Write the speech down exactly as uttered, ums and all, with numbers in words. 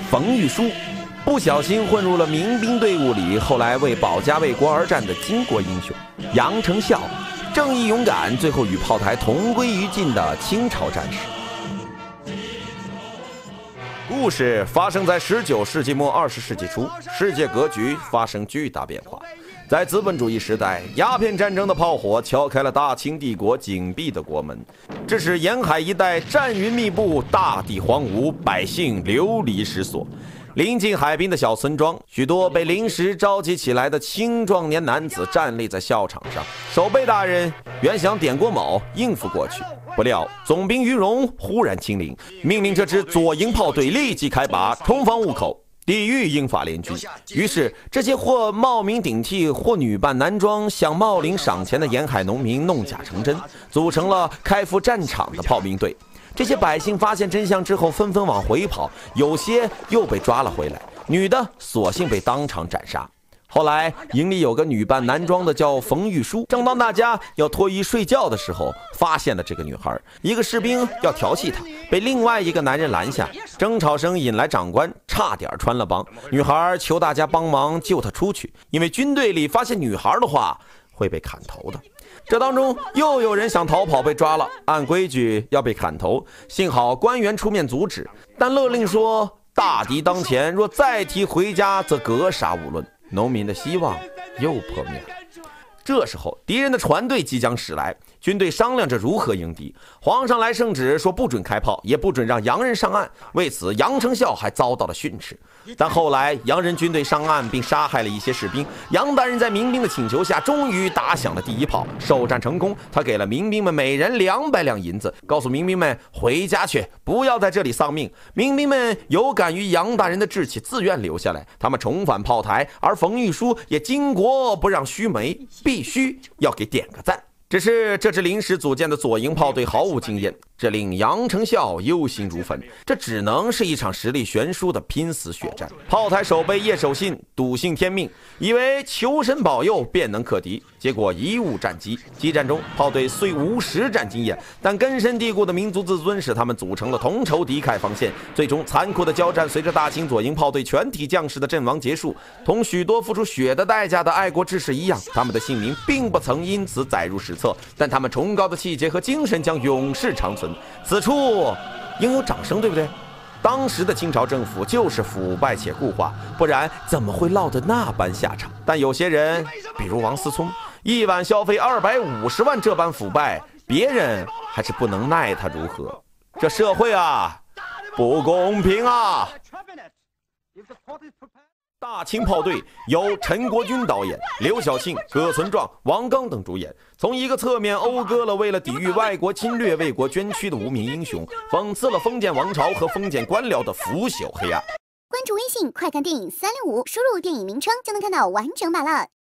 冯玉书，不小心混入了民兵队伍里，后来为保家卫国而战的巾帼英雄杨成孝，正义勇敢，最后与炮台同归于尽的清朝战士。故事发生在十九世纪末二十世纪初，世界格局发生巨大变化。在资本主义时代，鸦片战争的炮火敲开了大清帝国紧闭的国门，致使沿海一带战云密布，大地荒芜，百姓流离失所。临近海滨的小村庄，许多被临时召集起来的青壮年男子站立在校场上。守备大人原想点过卯应付过去，不料总兵于荣忽然亲临，命令这支左营炮队立即开拔，冲锋误口，抵御英法联军。于是这些或冒名顶替或女扮男装想冒领赏钱的沿海农民弄假成真，组成了开赴战场的炮兵队。这些百姓发现真相之后纷纷往回跑，有些又被抓了回来，女的索性被当场斩杀。后来营里有个女扮男装的叫冯玉书，正当大家要脱衣睡觉的时候，发现了这个女孩。一个士兵要调戏她，被另外一个男人拦下，争吵声引来长官，差点穿了帮。女孩求大家帮忙救她出去，因为军队里发现女孩的话会被砍头的。这当中又有人想逃跑被抓了，按规矩要被砍头，幸好官员出面阻止，但勒令说大敌当前，若再提回家则格杀勿论。农民的希望又破灭了。这时候敌人的船队即将驶来，军队商量着如何迎敌。皇上来圣旨说不准开炮，也不准让洋人上岸，为此杨成孝还遭到了训斥。但后来洋人军队上岸并杀害了一些士兵，杨大人在民兵的请求下终于打响了第一炮，首战成功。他给了民兵们每人两百两银子，告诉民兵们回家去，不要在这里丧命。民兵们有感于杨大人的志气，自愿留下来，他们重返炮台，而冯玉书也巾帼不让须眉，必须要给点个赞。只是这支临时组建的左营炮队毫无经验，这令杨成孝忧心如焚。这只能是一场实力悬殊的拼死血战。炮台守备叶守信笃信天命，以为求神保佑便能克敌，结果贻误战机。激战中，炮队虽无实战经验，但根深蒂固的民族自尊使他们组成了同仇敌忾防线。最终残酷的交战随着大清左营炮队全体将士的阵亡结束。同许多付出血的代价的爱国志士一样，他们的姓名并不曾因此载入史册，但他们崇高的气节和精神将永世长存。此处应有掌声，对不对？当时的清朝政府就是腐败且固化，不然怎么会落得那般下场？但有些人，比如王思聪，一晚消费二百五十万，这般腐败，别人还是不能奈他如何。这社会啊，不公平啊！大清炮队由陈国军导演，刘晓庆、葛存壮、王刚等主演，从一个侧面讴歌了为了抵御外国侵略为国捐躯的无名英雄，讽刺了封建王朝和封建官僚的腐朽黑暗。 关注微信快看电影三六五，输入电影名称就能看到完整版了。